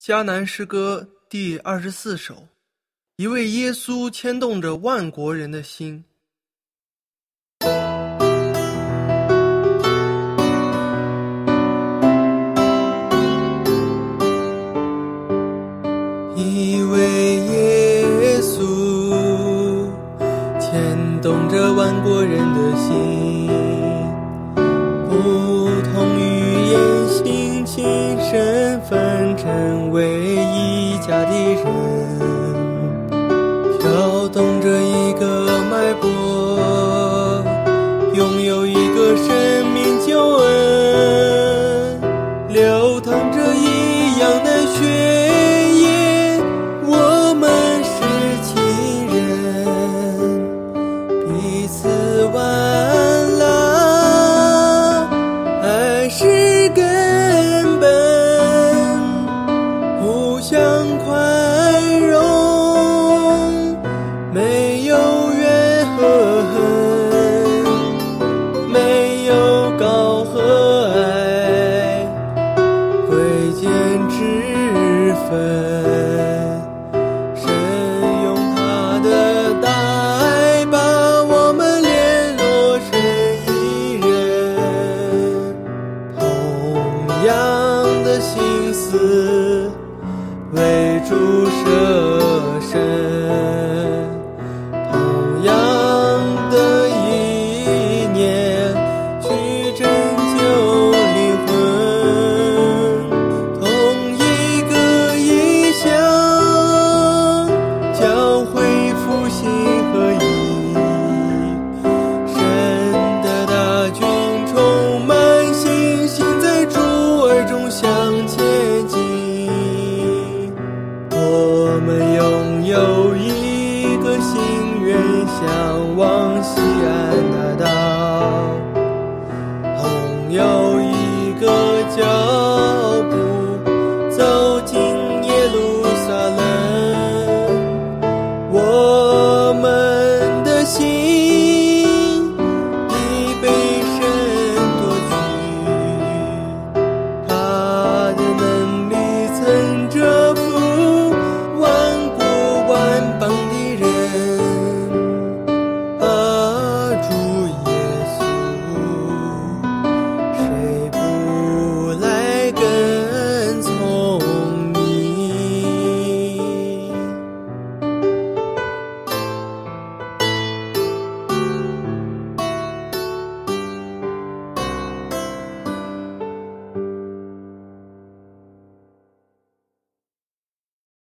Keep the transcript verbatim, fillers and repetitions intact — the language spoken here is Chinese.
迦南诗歌第二十四首，一位耶稣牵动着万国人的心。一位耶稣牵动着万国人的心，不同语言、性情、身份，成为一家的人，跳动着一个脉搏，拥有一个生命救恩，流淌着一样的血液，我们是亲人，彼此挽拉，爱是根本，互相宽容，没有怨和恨，没有高和矮，贵贱之分。神用他的大爱把我们联络成一人，同样的心思为主